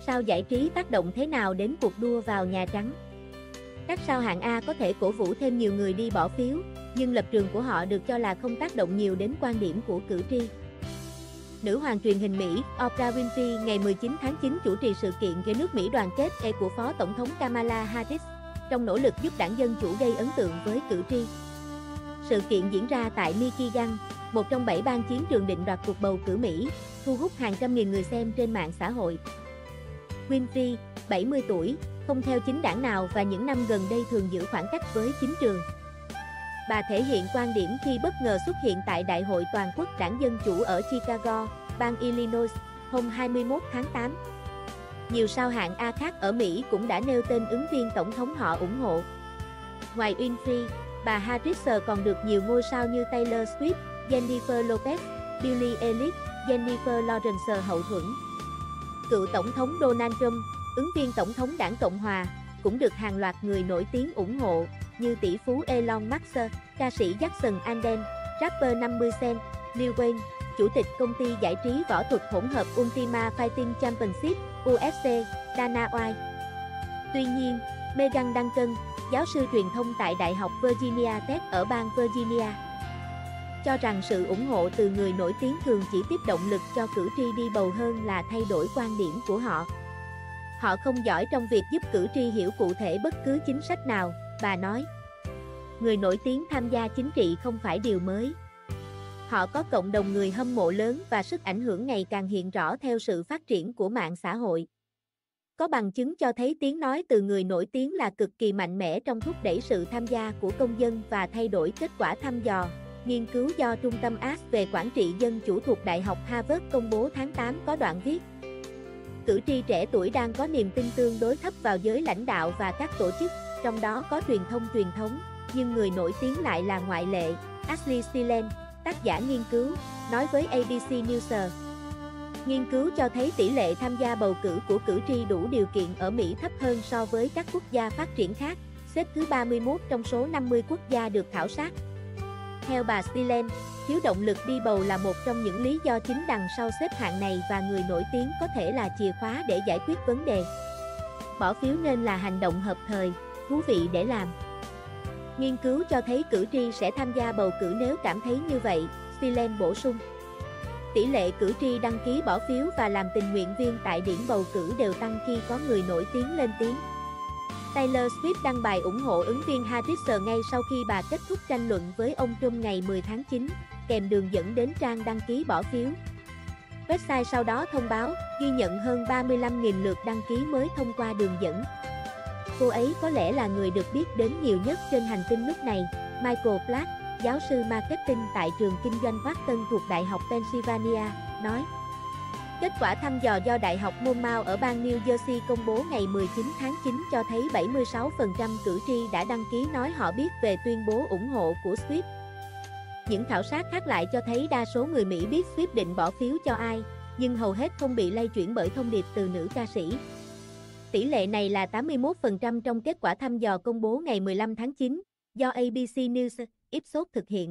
Sao giải trí tác động thế nào đến cuộc đua vào Nhà Trắng? Các sao hạng A có thể cổ vũ thêm nhiều người đi bỏ phiếu, nhưng lập trường của họ được cho là không tác động nhiều đến quan điểm của cử tri. Nữ hoàng truyền hình Mỹ, Oprah Winfrey ngày 19 tháng 9 chủ trì sự kiện về nước Mỹ đoàn kết của Phó Tổng thống Kamala Harris, trong nỗ lực giúp đảng Dân Chủ gây ấn tượng với cử tri. Sự kiện diễn ra tại Michigan, một trong 7 bang chiến trường định đoạt cuộc bầu cử Mỹ, thu hút hàng trăm nghìn người xem trên mạng xã hội. Winfrey, 70 tuổi, không theo chính đảng nào và những năm gần đây thường giữ khoảng cách với chính trường. Bà thể hiện quan điểm khi bất ngờ xuất hiện tại Đại hội Toàn quốc Đảng Dân Chủ ở Chicago, bang Illinois, hôm 21 tháng 8. Nhiều sao hạng A khác ở Mỹ cũng đã nêu tên ứng viên tổng thống họ ủng hộ. Ngoài Winfrey, bà Harris còn được nhiều ngôi sao như Taylor Swift, Jennifer Lopez, Billie Eilish, Jennifer Lawrence hậu thuẫn. Cựu Tổng thống Donald Trump, ứng viên Tổng thống Đảng Cộng Hòa, cũng được hàng loạt người nổi tiếng ủng hộ, như tỷ phú Elon Musk, ca sĩ Jackson Alden, rapper 50 Cent, Lil Wayne, chủ tịch công ty giải trí võ thuật hỗn hợp Ultima Fighting Championship, UFC, Dana White. Tuy nhiên, Meghan Duncan, giáo sư truyền thông tại Đại học Virginia Tech ở bang Virginia, cho rằng sự ủng hộ từ người nổi tiếng thường chỉ tiếp động lực cho cử tri đi bầu hơn là thay đổi quan điểm của họ. Họ không giỏi trong việc giúp cử tri hiểu cụ thể bất cứ chính sách nào, bà nói. Người nổi tiếng tham gia chính trị không phải điều mới. Họ có cộng đồng người hâm mộ lớn và sức ảnh hưởng ngày càng hiện rõ theo sự phát triển của mạng xã hội. Có bằng chứng cho thấy tiếng nói từ người nổi tiếng là cực kỳ mạnh mẽ trong thúc đẩy sự tham gia của công dân và thay đổi kết quả thăm dò. Nghiên cứu do Trung tâm Ash về quản trị dân chủ thuộc Đại học Harvard công bố tháng 8 có đoạn viết: cử tri trẻ tuổi đang có niềm tin tương đối thấp vào giới lãnh đạo và các tổ chức, trong đó có truyền thống, nhưng người nổi tiếng lại là ngoại lệ. Ashley Stilen, tác giả nghiên cứu, nói với ABC News. Nghiên cứu cho thấy tỷ lệ tham gia bầu cử của cử tri đủ điều kiện ở Mỹ thấp hơn so với các quốc gia phát triển khác, xếp thứ 31 trong số 50 quốc gia được khảo sát. Theo bà Stilen, thiếu động lực đi bầu là một trong những lý do chính đằng sau xếp hạng này và người nổi tiếng có thể là chìa khóa để giải quyết vấn đề. Bỏ phiếu nên là hành động hợp thời, thú vị để làm. Nghiên cứu cho thấy cử tri sẽ tham gia bầu cử nếu cảm thấy như vậy, Stilen bổ sung. Tỷ lệ cử tri đăng ký bỏ phiếu và làm tình nguyện viên tại điểm bầu cử đều tăng khi có người nổi tiếng lên tiếng. Taylor Swift đăng bài ủng hộ ứng viên Harris ngay sau khi bà kết thúc tranh luận với ông Trump ngày 10 tháng 9, kèm đường dẫn đến trang đăng ký bỏ phiếu. Website sau đó thông báo, ghi nhận hơn 35.000 lượt đăng ký mới thông qua đường dẫn. Cô ấy có lẽ là người được biết đến nhiều nhất trên hành tinh lúc này, Michael Black, giáo sư marketing tại trường kinh doanh Wharton thuộc Đại học Pennsylvania, nói. Kết quả thăm dò do Đại học Monmouth ở bang New Jersey công bố ngày 19 tháng 9 cho thấy 76% cử tri đã đăng ký nói họ biết về tuyên bố ủng hộ của Swift. Những khảo sát khác lại cho thấy đa số người Mỹ biết Swift định bỏ phiếu cho ai, nhưng hầu hết không bị lay chuyển bởi thông điệp từ nữ ca sĩ. Tỷ lệ này là 81% trong kết quả thăm dò công bố ngày 15 tháng 9, do ABC News, Ipsos thực hiện.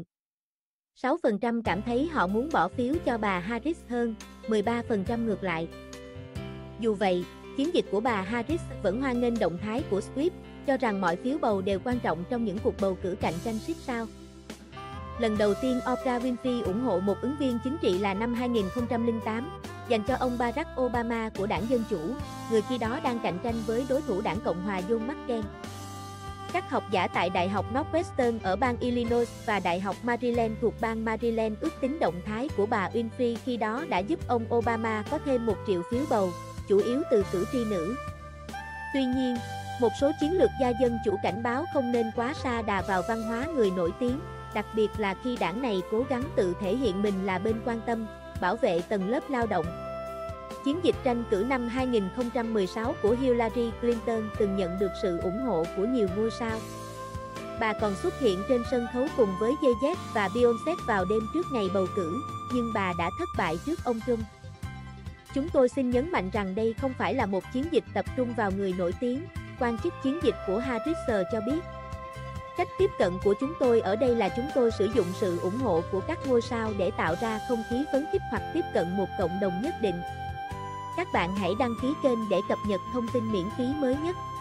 6% cảm thấy họ muốn bỏ phiếu cho bà Harris hơn, 13% ngược lại. Dù vậy, chiến dịch của bà Harris vẫn hoan nghênh động thái của Swift, cho rằng mọi phiếu bầu đều quan trọng trong những cuộc bầu cử cạnh tranh siết sao. Lần đầu tiên Oprah Winfrey ủng hộ một ứng viên chính trị là năm 2008, dành cho ông Barack Obama của đảng Dân Chủ, người khi đó đang cạnh tranh với đối thủ đảng Cộng hòa John McCain. Các học giả tại Đại học Northwestern ở bang Illinois và Đại học Maryland thuộc bang Maryland ước tính động thái của bà Winfrey khi đó đã giúp ông Obama có thêm 1 triệu phiếu bầu, chủ yếu từ cử tri nữ. Tuy nhiên, một số chiến lược gia dân chủ cảnh báo không nên quá sa đà vào văn hóa người nổi tiếng, đặc biệt là khi đảng này cố gắng tự thể hiện mình là bên quan tâm, bảo vệ tầng lớp lao động. Chiến dịch tranh cử năm 2016 của Hillary Clinton từng nhận được sự ủng hộ của nhiều ngôi sao. Bà còn xuất hiện trên sân khấu cùng với Jay-Z và Beyoncé vào đêm trước ngày bầu cử, nhưng bà đã thất bại trước ông Trump. Chúng tôi xin nhấn mạnh rằng đây không phải là một chiến dịch tập trung vào người nổi tiếng, quan chức chiến dịch của Harris cho biết. Cách tiếp cận của chúng tôi ở đây là chúng tôi sử dụng sự ủng hộ của các ngôi sao để tạo ra không khí phấn khích hoặc tiếp cận một cộng đồng nhất định. Các bạn hãy đăng ký kênh để cập nhật thông tin miễn phí mới nhất.